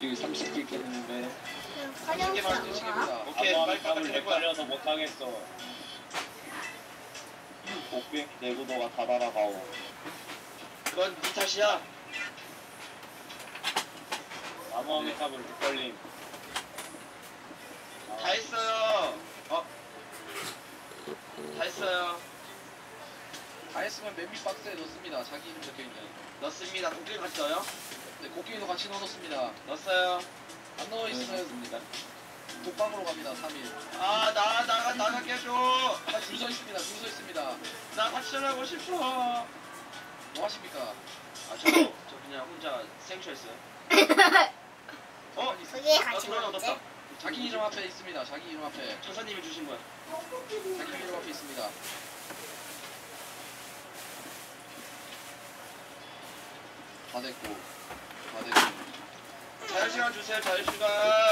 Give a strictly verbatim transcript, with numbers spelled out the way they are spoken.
삼십 개 깼는데. 삼십 개만 화장실 드시겠다. 안 오케이, 빨리 빨리 해봐. 헷갈려서 못하겠어. 복빙 내구도가 다 달아가오. 그건 네 탓이야. 나무함의 탑을 헷갈림. 다 했어요. 어? 다 했어요. 다 했으면 맨 밑 박스에 넣습니다. 자기 이름 적혀있는. 넣습니다. 국길 같이 넣어요? 네, 곡괭이도 같이 넣어놓습니다. 넣었어요. 안 넣어있으면 있습니다. 독방으로 갑니다. 삼 일. 아, 나, 나가, 나가게 해줘. 아, 줄 서 있습니다. 줄 서 있습니다. 나 같이 하고 싶어. 뭐 하십니까? 아, 저, 저 그냥 혼자 생쇼했어요. 어? 그게 나 같이 돌아 먹는데? 얻었다. 자기 이름 앞에 있습니다. 자기 이름 앞에. 천사님이 주신 거야. 자기 이름 앞에 있습니다. 다 됐고. 다 됐고. 자유시간 주세요, 자유시간.